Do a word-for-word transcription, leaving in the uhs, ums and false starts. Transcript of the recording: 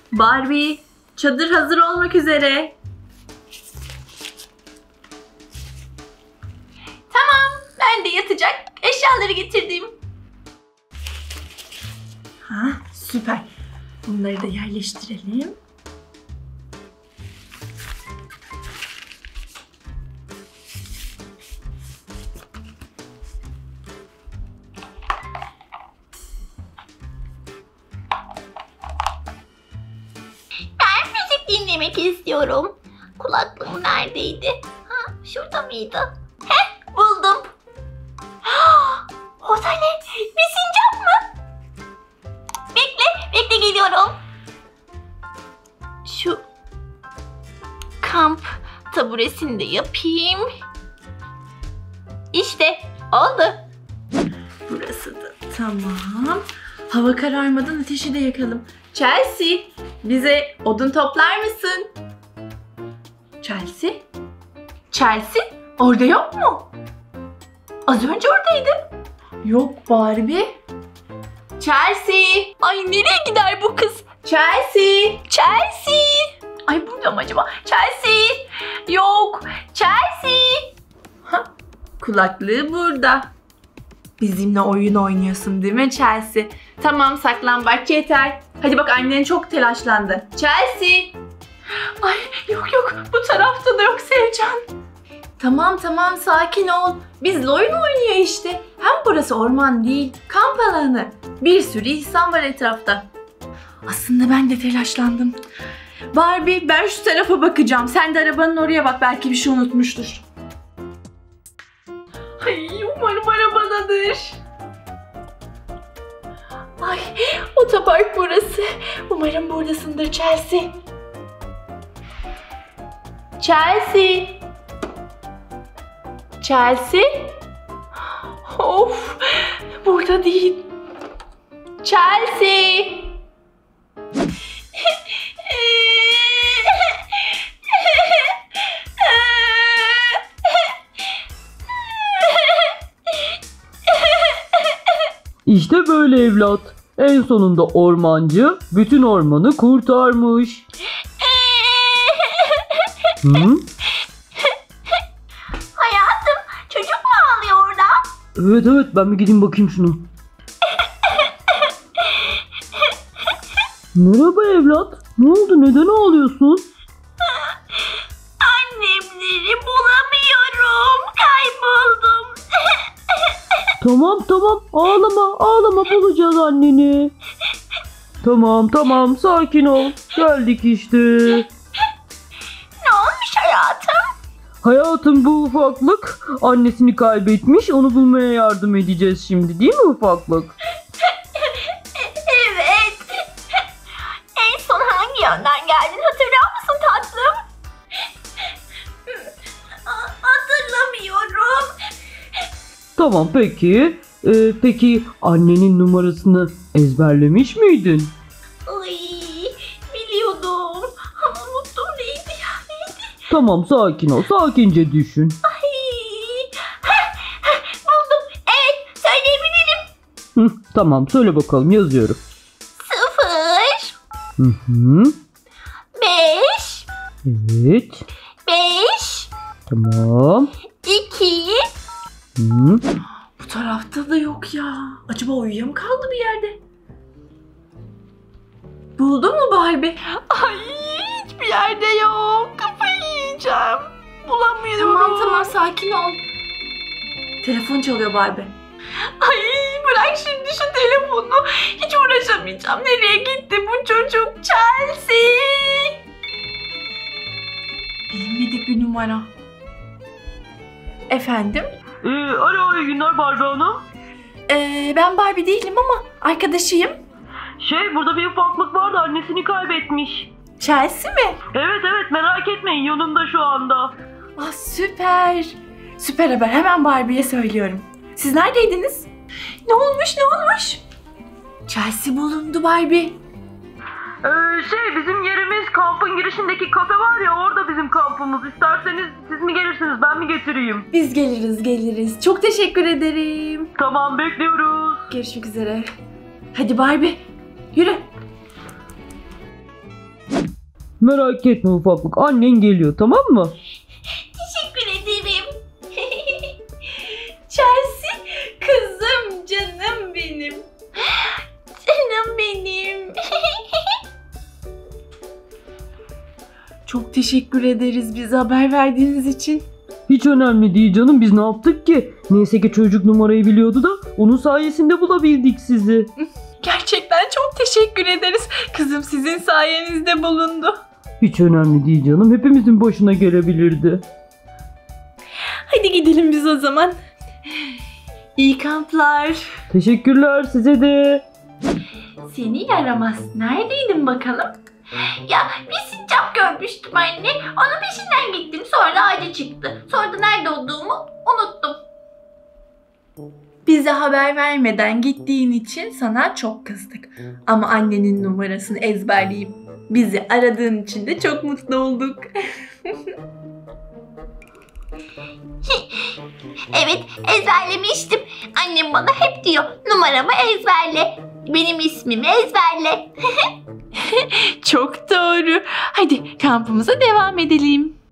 Barbie, çadır hazır olmak üzere. Tamam, ben de yatacak eşyaları getirdim. Ha, süper. Bunları da yerleştirelim. Ben müzik dinlemek istiyorum. Kulaklığım neredeydi? Ha, şurada mıydı? Heh, buldum. O da ne? Bir sincap mı? Bekle, bekle geliyorum. Şu kamp taburesini de yapayım. İşte oldu. Burası da tamam. Hava kararmadan ateşi de yakalım. Chelsea, bize odun toplar mısın? Chelsea? Chelsea, orada yok mu? Az önce oradaydı. Yok Barbie. Chelsea. Ay nereye gider bu kız? Chelsea. Chelsea. Ay burada mı acaba? Chelsea. Yok. Chelsea. Ha, kulaklığı burada. Bizimle oyun oynuyorsun değil mi Chelsea? Tamam, saklambaç yeter. Hadi bak, annen çok telaşlandı. Chelsea. Ay yok yok, bu tarafta da yok Sevcan. Tamam tamam, sakin ol. Bizle oyun oynuyor işte. Hem burası orman değil, kamp alanı. Bir sürü insan var etrafta. Aslında ben de telaşlandım. Barbie, ben şu tarafa bakacağım. Sen de arabanın oraya bak, belki bir şey unutmuştur. Ay umarım arabadadır. Ay otopark burası. Umarım buradasındır Chelsea. Chelsea. Chelsea. Of, burada değil. Chelsea. İşte böyle evlat. En sonunda ormancı bütün ormanı kurtarmış. Hı? Hayatım, çocuk mu ağlıyor orada? Evet evet, ben bir gideyim bakayım şunu. Merhaba evlat. Ne oldu? Neden ağlıyorsun? Annemleri bulamıyorum. Kayboldum. Tamam tamam, ağlama ağlama, bulacağız anneni. Tamam tamam, sakin ol. Geldik işte. Ne olmuş hayatım? Hayatım, bu ufaklık annesini kaybetmiş. Onu bulmaya yardım edeceğiz şimdi, değil mi ufaklık? Evet. En son hangi yönden geldin hatırlıyor musun tatlım? Hatırlamıyorum. Tamam peki. Ee, peki annenin numarasını ezberlemiş miydin? Ay, biliyordum ama unuttum, neydi ya neydi? Tamam, sakin ol. Sakince düşün. Ay, heh, heh, buldum. Evet, söyleyebilirim. Hı, tamam, söyle bakalım, yazıyorum. Sıfır. Hı hı. Beş. Evet. Beş. Tamam. İki. Hı. Bu tarafta da yok ya. Acaba uyuya mı kaldı bir yerde? Buldun mu Barbie? Ay, hiçbir yerde yok. Kafayı yiyeceğim. Bulamıyorum. Tamam tamam, sakin ol. Telefon çalıyor Barbie. Ay, bırak şimdi şu telefonu. Hiç uğraşamayacağım. Nereye gitti bu çocuk? Chelsea. Bilinmedik bir numara. Efendim? Ee, alo, iyi günler Barbie Hanım. Ee, ben Barbie değilim ama arkadaşıyım. Şey, burada bir ufaklık vardı, annesini kaybetmiş. Chelsea mi? Evet evet, merak etmeyin, yanımda şu anda. Ah süper. Süper haber, hemen Barbie'ye söylüyorum. Siz neredeydiniz? Ne olmuş ne olmuş? Chelsea bulundu Barbie. Ee, şey, bizim yerimiz kampın girişindeki kafe var ya, orada bizim kampımız. İsterseniz siz mi gelirsiniz, ben mi getireyim? Biz geliriz geliriz. Çok teşekkür ederim. Tamam, bekliyoruz. Görüşmek üzere. Hadi Barbie, yürü. Merak etme ufaklık, annen geliyor, tamam mı? Teşekkür ederim. Chelsea, kızım, canım benim. Canım benim. Çok teşekkür ederiz bize haber verdiğiniz için. Hiç önemli değil canım, biz ne yaptık ki? Neyse ki çocuk numarayı biliyordu da onun sayesinde bulabildik sizi. Gerçekten çok teşekkür ederiz. Kızım sizin sayenizde bulundu. Hiç önemli değil canım, hepimizin başına gelebilirdi. Hadi gidelim biz o zaman. İyi kamplar. Teşekkürler size de. Seni yaramaz. Neredeydin bakalım? Ya bir sincap görmüştüm anne. Onun peşinden gittim. Sonra ağaca çıktı. Sonra da nerede olduğumu unuttum. Bize haber vermeden gittiğin için sana çok kızdık. Ama annenin numarasını ezberleyip bizi aradığın için de çok mutlu olduk. Evet, ezberlemiştim. Annem bana hep diyor, numaramı ezberle. Benim ismimi ezberle. Çok doğru. Hadi kampımıza devam edelim.